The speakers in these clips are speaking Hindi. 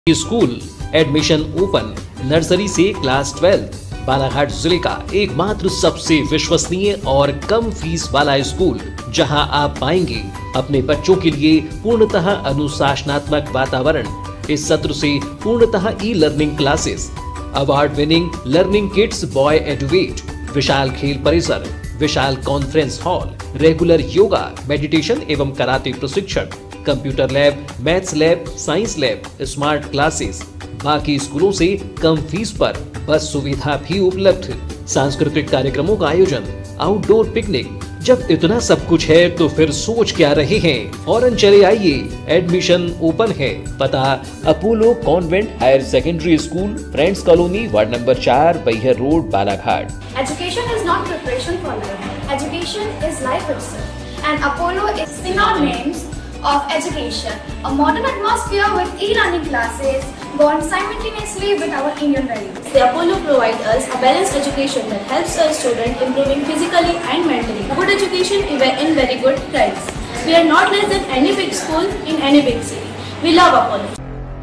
स्कूल एडमिशन ओपन नर्सरी से क्लास 12। बालाघाट जिले का एकमात्र सबसे विश्वसनीय और कम फीस वाला स्कूल, जहां आप पाएंगे अपने बच्चों के लिए पूर्णतः अनुशासनात्मक वातावरण। इस सत्र से पूर्णतः e learning classes, award winning learning kits by Eduvate, विशाल खेल परिसर, विशाल conference hall, regular yoga, meditation एवं कराटे प्रशिक्षण, computer lab, maths lab, science lab, smart classes, बाकी स्कूलों से कम फीस पर बस सुविधा भी उपलब्ध, सांस्कृतिक कार्यक्रमों का आयोजन, आउटडोर पिकनिक। जब इतना सब कुछ है तो फिर सोच क्या रहे हैं, फौरन चले आइए, एडमिशन ओपन है। पता Apollo convent higher secondary school, friends colony, ward number 4, Baihar road, Balaghat. Education is not preparation for life. Education is life itself. And Apollo is synonyms of education. A modern atmosphere with e-learning classes born simultaneously with our Indian values. The Apollo provides us a balanced education that helps our students improving physically and mentally. A good education in very good price. We are not less than any big school in any big city. We love Apollo.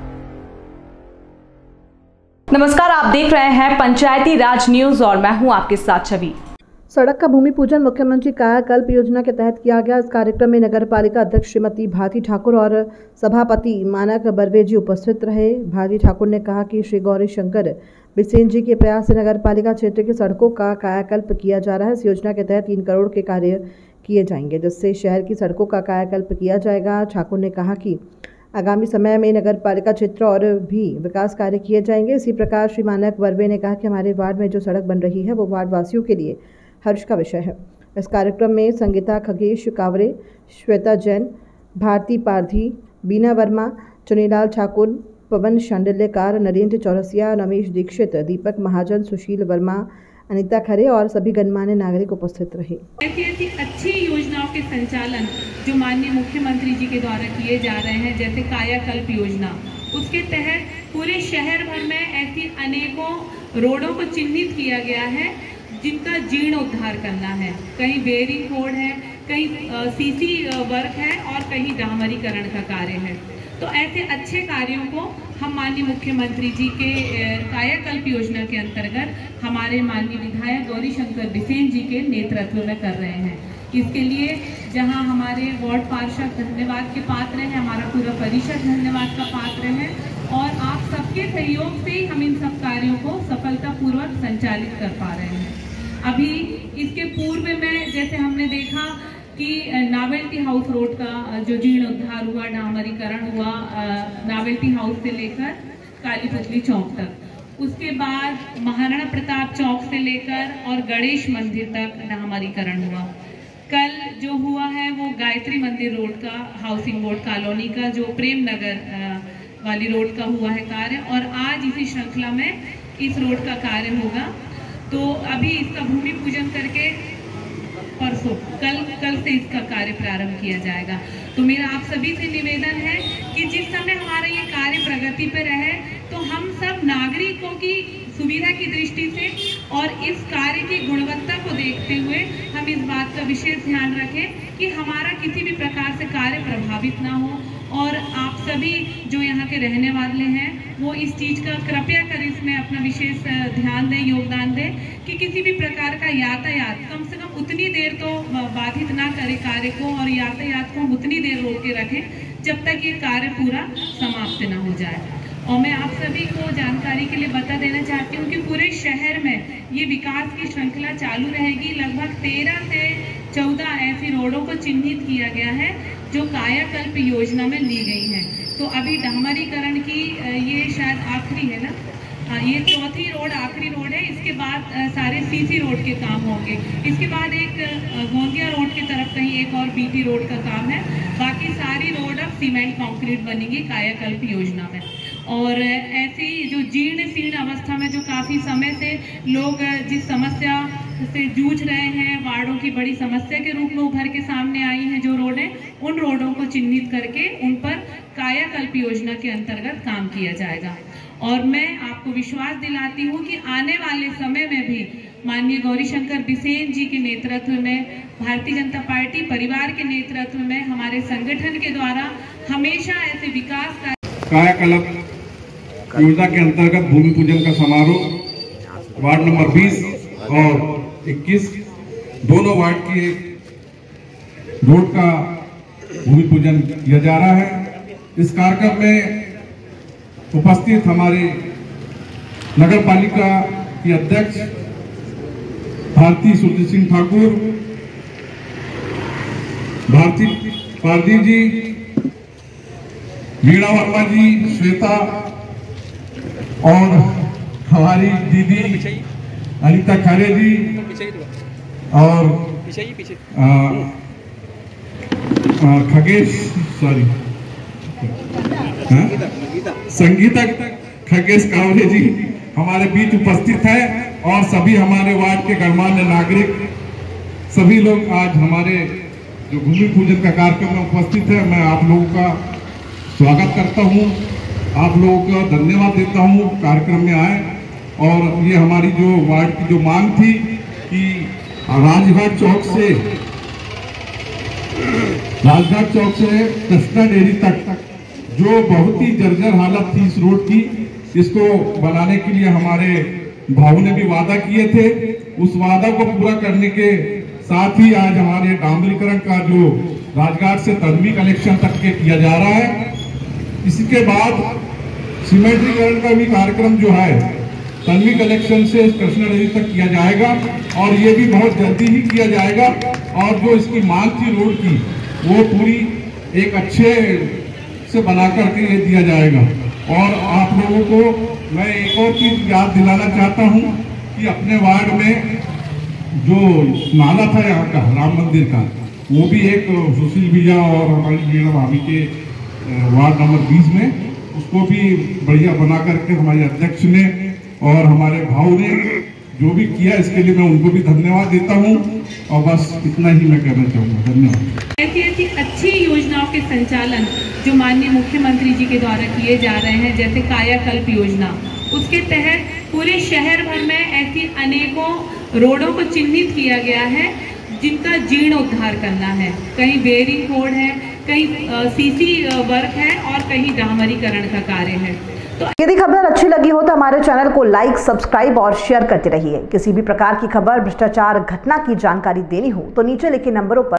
नमस्कार, आप देख रहे हैं पंचायती राज न्यूज और मैं हूं आपके साथ छवि। सड़क का भूमि पूजन मुख्यमंत्री कायाकल्प योजना के तहत किया गया। इस कार्यक्रम में नगर पालिका अध्यक्ष श्रीमती भारती ठाकुर और सभापति मानक बर्वे जी उपस्थित रहे। भारती ठाकुर ने कहा कि श्री गौरी शंकर बिसेन जी के प्रयास से नगर पालिका क्षेत्र की सड़कों का कायाकल्प किया जा रहा है। इस योजना के तहत 3 करोड़ के कार्य किए जाएंगे, जिससे शहर की सड़कों का कायाकल्प किया जाएगा। ठाकुर ने कहा कि आगामी समय में नगर पालिका क्षेत्र और भी विकास कार्य किए जाएंगे। इसी प्रकार श्री मानक बर्वे ने कहा कि हमारे वार्ड में जो सड़क बन रही है वो वार्ड वासियों के लिए हर्ष का विषय है। इस कार्यक्रम में संगीता खगेश कावरे, श्वेता जैन, भारती पारधी, बीना वर्मा, चुनीलाल ठाकुर, पवन शांडिल्यकार, नरेंद्र चौरसिया, रमेश दीक्षित, दीपक महाजन, सुशील वर्मा, अनिता खरे और सभी गणमान्य नागरिक उपस्थित रहे। ऐसी अच्छी योजनाओं के संचालन जो माननीय मुख्यमंत्री जी के द्वारा किए जा रहे हैं, जैसे कायाकल्प योजना, उसके तहत पूरे शहर भर में ऐसी अनेकों रोडों को चिन्हित किया गया है जिनका जीर्णोद्धार करना है। कहीं बेरिंग रोड है, कहीं सीसी वर्क है और कहीं डामरीकरण का कार्य है। तो ऐसे अच्छे कार्यों को हम माननीय मुख्यमंत्री जी के कायाकल्प योजना के अंतर्गत हमारे माननीय विधायक गौरी शंकर बिसेन जी के नेतृत्व में कर रहे हैं। इसके लिए जहां हमारे वार्ड पार्षद धन्यवाद के पात्र हैं, हमारा पूरा परिषद धन्यवाद का पात्र है और आप सबके सहयोग से ही हम इन सब कार्यों को सफलतापूर्वक संचालित कर पा रहे हैं। अभी इसके पूर्व में जैसे हमने देखा कि नावेल्टी हाउस रोड का जो जीर्णोद्धार हुआ, डामरीकरण हुआ, नावेल्टी हाउस से लेकर काली पुतली चौक तक, उसके बाद महाराणा प्रताप चौक से लेकर और गणेश मंदिर तक डामरीकरण हुआ। कल जो हुआ है वो गायत्री मंदिर रोड का, हाउसिंग बोर्ड कॉलोनी का जो प्रेम नगर वाली रोड का हुआ है कार्य, और आज इसी श्रृंखला में इस रोड का कार्य होगा। तो अभी इसका भूमि पूजन करके परसों कल से इसका कार्य प्रारंभ किया जाएगा। तो मेरा आप सभी से निवेदन है कि जिस समय हमारा ये कार्य प्रगति पर रहे तो हम सब नागरिकों की सुविधा की दृष्टि से और इस कार्य की गुणवत्ता को देखते हुए हम इस बात का विशेष ध्यान रखें कि हमारा किसी भी प्रकार से कार्य प्रभावित ना हो। और आप सभी जो यहाँ के रहने वाले हैं वो इस चीज़ का कृपया कर इसमें अपना विशेष ध्यान दें, योगदान दें कि किसी भी प्रकार का यातायात कम से कम उतनी देर तो बाधित ना करे कार्य को, और यातायात को हम उतनी देर रोक के रखें जब तक ये कार्य पूरा समाप्त ना हो जाए। और मैं आप सभी को जानकारी के लिए बता देना चाहती हूँ कि पूरे शहर में ये विकास की श्रृंखला चालू रहेगी। लगभग 13 से 14 ऐसी रोडों को चिन्हित किया गया है जो कायाकल्प योजना में ली गई हैं। तो अभी डामरीकरण की ये शायद आखिरी है ना, ये चौथी रोड आखिरी रोड है। इसके बाद सारे सीसी रोड के काम होंगे। इसके बाद एक गोंदिया रोड की तरफ कहीं एक और बीटी रोड का काम है। बाकी सारी रोड अब सीमेंट कंक्रीट बनेगी कायाकल्प योजना में। और ऐसी जो जीर्ण शीर्ण अवस्था में जो काफ़ी समय से लोग जिस समस्या से जूझ रहे हैं, वार्डों की बड़ी समस्या के रूप में उभर के सामने आई हैं जो रोडें, उन रोडों को चिन्हित करके उन पर कायाकल्प योजना के अंतर्गत काम किया जाएगा। और मैं आपको विश्वास दिलाती हूँ कि आने वाले समय में भी माननीय गौरी शंकर बिसेन जी के नेतृत्व में, भारतीय जनता पार्टी परिवार के नेतृत्व में, हमारे संगठन के द्वारा हमेशा ऐसे विकास कायाकल्प योजना के अंतर्गत भूमि पूजन का समारोह वार्ड नंबर 20 और 21 दोनों वार्ड के रोड का भूमि पूजन किया जा रहा है। इस कार्यक्रम में उपस्थित हमारे नगर पालिका की अध्यक्ष भारती सुरजीत सिंह ठाकुर, भारती पारदी जी, वीणा वर्मा जी, श्वेता और हमारी दीदी अनिता खरे जी और खगेश संगीता खगेश कावरे जी हमारे बीच उपस्थित है और सभी हमारे वार्ड के गणमान्य नागरिक सभी लोग आज हमारे जो भूमि पूजन का कार्यक्रम में उपस्थित है। मैं आप लोगों का स्वागत करता हूं, आप लोगों का धन्यवाद देता हूं कार्यक्रम में आए। और ये हमारी जो वार्ड की जो मांग थी कि राजघाट चौक से कृष्णा डेयरी तक जो बहुत ही जर्जर हालत थी इस रोड की, इसको बनाने के लिए हमारे भाऊ ने भी वादा किए थे। उस वादा को पूरा करने के साथ ही आज हमारे डामरीकरण का जो राजघाट से तन्वी कलेक्शन तक के किया जा रहा है। इसके बाद सीमेंटीकरण का भी कार्यक्रम जो है तन्वी कलेक्शन से कृष्णा डेयरी तक किया जाएगा और ये भी बहुत जल्दी ही किया जाएगा। और जो इसकी मांग थी रोड की वो पूरी एक अच्छे से बना करके ये दिया जाएगा। और आप लोगों को मैं एक और चीज याद दिलाना चाहता हूं कि अपने वार्ड में जो नाला था यहाँ का राम मंदिर का, वो भी एक सुशील भैया और हमारी वीणा भाभी के वार्ड नंबर 20 में उसको भी बढ़िया बना करके हमारे अध्यक्ष ने और हमारे भाव ने जो भी किया, इसके लिए मैं उनको भी धन्यवाद देता हूँ। और बस इतना ही मैं कहना चाहूँगा। धन्यवाद। ऐसी अच्छी योजनाओं के संचालन जो माननीय मुख्यमंत्री जी के द्वारा किए जा रहे हैं, जैसे कायाकल्प योजना, उसके तहत पूरे शहर भर में ऐसी अनेकों रोडों को चिन्हित किया गया है जिनका जीर्णोद्धार करना है। कहीं बेरिंग रोड है, कहीं सीसी वर्क है और कहीं डामरीकरण का कार्य है। तो यदि खबर अच्छी लगी हो तो हमारे चैनल को लाइक, सब्सक्राइब और शेयर करते रहिए। किसी भी प्रकार की खबर, भ्रष्टाचार, घटना की जानकारी देनी हो तो नीचे लिखे नंबरों पर